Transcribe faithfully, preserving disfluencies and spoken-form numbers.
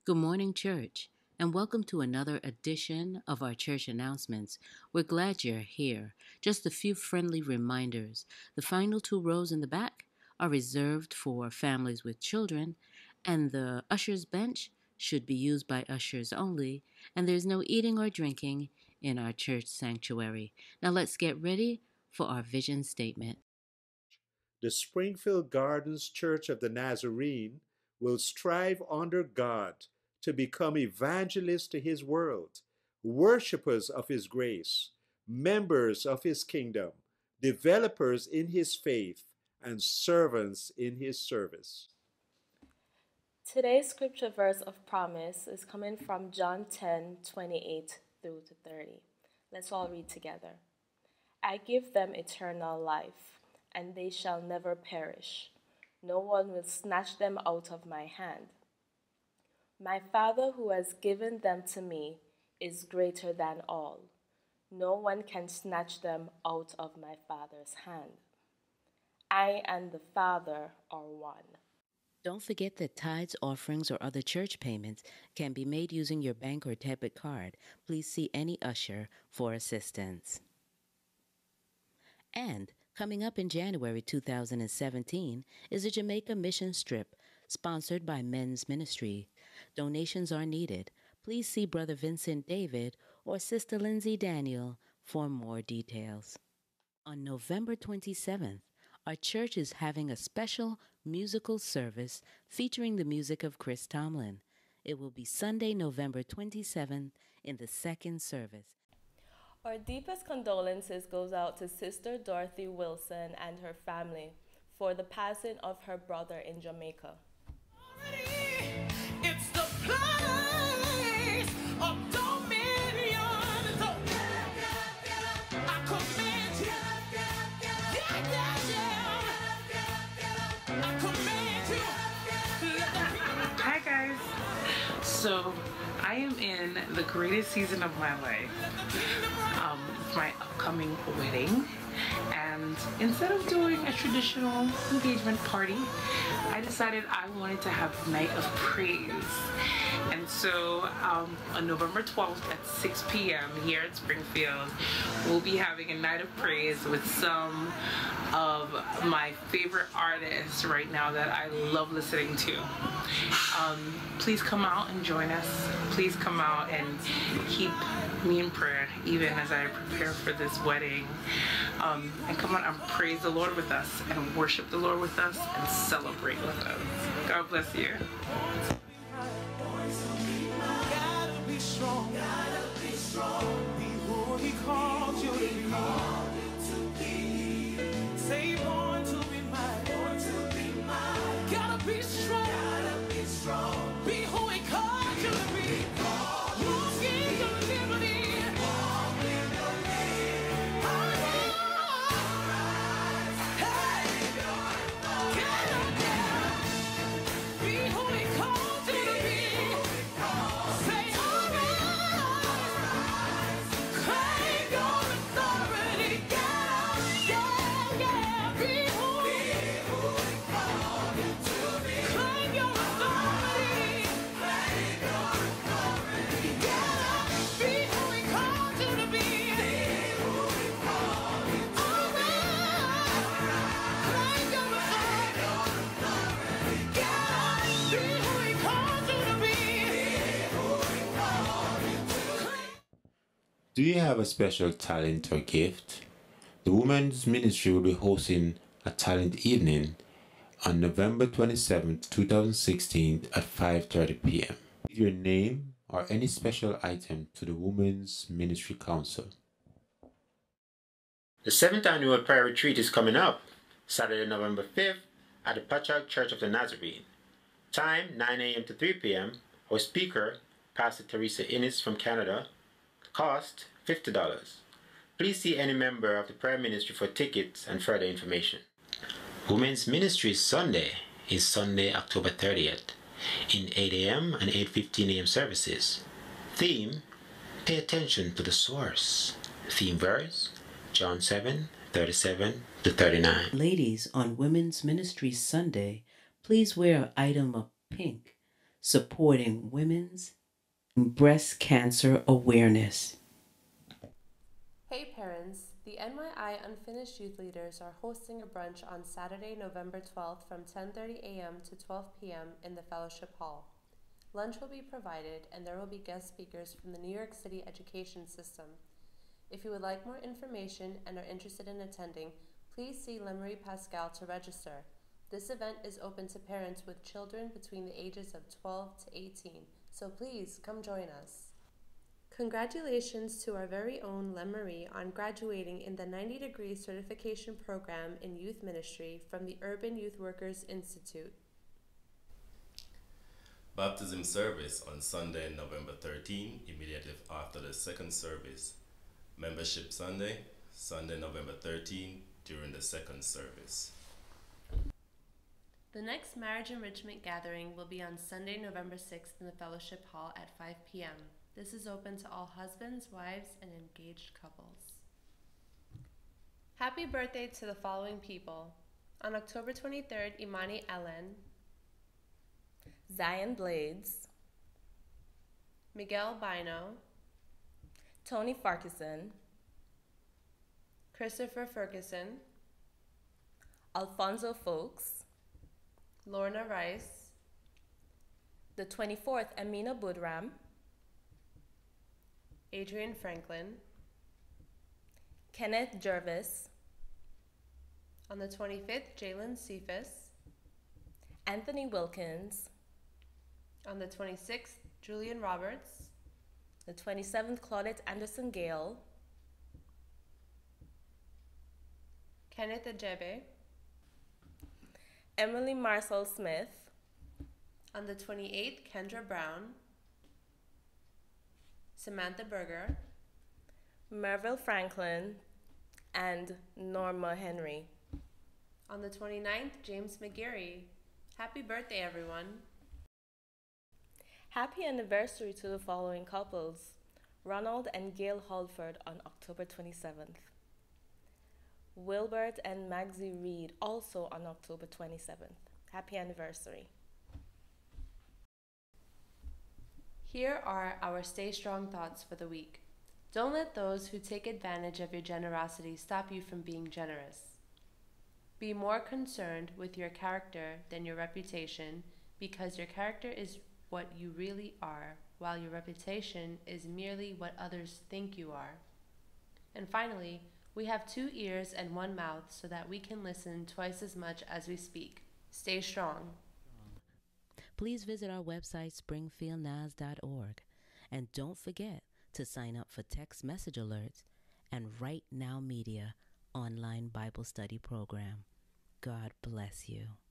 Good morning, church, and welcome to another edition of our church announcements. We're glad you're here. Just a few friendly reminders. The final two rows in the back are reserved for families with children, and the usher's bench should be used by ushers only, and there's no eating or drinking in our church sanctuary. Now let's get ready for our vision statement. The Springfield Gardens Church of the Nazarene will strive under God to become evangelists to his world, worshippers of his grace, members of his kingdom, developers in his faith, and servants in his service. Today's scripture verse of promise is coming from John ten twenty-eight through to thirty. Let's all read together. I give them eternal life, and they shall never perish. No one will snatch them out of my hand. My Father who has given them to me is greater than all. No one can snatch them out of my Father's hand. I and the Father are one. Don't forget that tithes, offerings, or other church payments can be made using your bank or debit card. Please see any usher for assistance. And coming up in January two thousand seventeen is a Jamaica mission trip sponsored by Men's Ministry. Donations are needed. Please see Brother Vincent David or Sister Lindsay Daniel for more details. On November twenty-seventh, our church is having a special musical service featuring the music of Chris Tomlin. It will be Sunday, November twenty-seventh in the second service. Our deepest condolences goes out to Sister Dorothy Wilson and her family for the passing of her brother in Jamaica. It's the place of dominion. So, I command you. Yeah, yeah, yeah. I command you. Let the people Hi guys. So I am in the greatest season of my life, um, my upcoming wedding, and instead of doing a traditional engagement party, I decided I wanted to have a night of praise. And so um, on November twelfth at six p m here at Springfield, we'll be having a night of praise with some of my favorite artists right now that I love listening to. Um, please come out and join us. Please come out and keep me in prayer even as I prepare for this wedding. Um, and come on and praise the Lord with us and worship the Lord with us and celebrate with us. God bless you. gotta be strong. Gotta be strong. Be who he called you to be. Say born to be mine. Born to be mine. Gotta be strong. Gotta be strong. Be who he called you to be. Walk in your liberty. Walk in your liberty. Hey. Get up there. Be who he called you to be. Say arise. Claim your authority. Get up. Yeah, yeah. Be who he called you to be. Claim your authority. Claim your authority. Get up. Be who he called you to be. Be who he called you to be. Claim your authority. Get up. Be who he called you to be. Be who he called you to be. Do you have a special talent or gift? The Women's Ministry will be hosting a talent evening on November twenty-seventh, two thousand sixteen at five thirty p m Give your name or any special item to the Women's Ministry Council. The seventh annual prayer retreat is coming up Saturday, November fifth at the Patchogue Church of the Nazarene. Time nine a m to three p m Our speaker, Pastor Teresa Innes from Canada. Cost fifty dollars. Please see any member of the prayer ministry for tickets and further information. Women's Ministry Sunday is Sunday, October thirtieth in eight a m and eight fifteen a m services. Theme: Pay attention to the source. Theme verse: John seven, thirty-seven to thirty-nine. Ladies, on Women's Ministry Sunday, please wear an item of pink supporting women's breast cancer awareness. Hey parents, the N Y I Unfinished Youth Leaders are hosting a brunch on Saturday, November twelfth from ten thirty a m to twelve p m in the Fellowship Hall. Lunch will be provided and there will be guest speakers from the New York City education system. If you would like more information and are interested in attending, please see Lemery Pascal to register. This event is open to parents with children between the ages of twelve to eighteen, so please come join us. Congratulations to our very own Lemery on graduating in the ninety degree certification program in youth ministry from the Urban Youth Workers Institute. Baptism service on Sunday, November thirteenth, immediately after the second service. Membership Sunday, Sunday, November thirteenth, during the second service. The next marriage enrichment gathering will be on Sunday, November sixth in the Fellowship Hall at five p m This is open to all husbands, wives, and engaged couples. Happy birthday to the following people. On October twenty-third, Imani Ellen, Zion Blades, Miguel Bino, Tony Farquharson, Christopher Ferguson, Alfonso Folks, Lorna Rice, the twenty-fourth, Amina Budram, Adrian Franklin. Kenneth Jervis, On the twenty-fifth, Jalen Cephas. Anthony Wilkins, On the twenty-sixth, Julian Roberts. the twenty-seventh, Claudette Anderson Gale, Kenneth Ajebe. Emily Marcel Smith, On the twenty-eighth, Kendra Brown. Samantha Berger. Merville Franklin, and Norma Henry. On the twenty-ninth, James McGarry. Happy birthday, everyone. Happy anniversary to the following couples: Ronald and Gail Holford on October twenty-seventh. Wilbert and Maxie Reed also on October twenty-seventh. Happy anniversary. Here are our Stay Strong thoughts for the week. Don't let those who take advantage of your generosity stop you from being generous. Be more concerned with your character than your reputation, because your character is what you really are, while your reputation is merely what others think you are. And finally, we have two ears and one mouth so that we can listen twice as much as we speak. Stay strong. Please visit our website, springfield nas dot org. And don't forget to sign up for text message alerts and Right Now Media online Bible study program. God bless you.